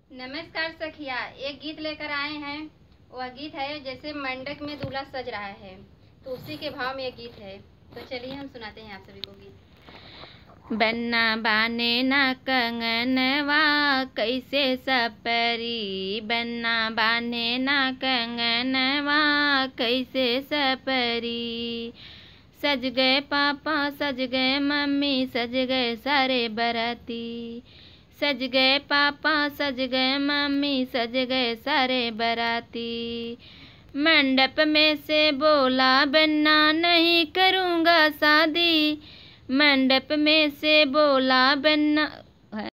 नमस्कार सखिया, एक गीत लेकर आए हैं। वह गीत है जैसे मंडप में दूल्हा सज रहा है, तो उसी के भाव में एक गीत है। तो चलिए हम सुनाते हैं आप सभी को गीत। बन्ना बाने ना कंगनवा कैसे सपरी, बन्ना बाने ना कंगनवा कैसे सपरी। सज गए पापा सज गए मम्मी सज गए सारे बराती, सज गए पापा सज गए मम्मी सज गए सारे बराती। मंडप में से बोला बन्ना नहीं करूँगा शादी, मंडप में से बोला बन्ना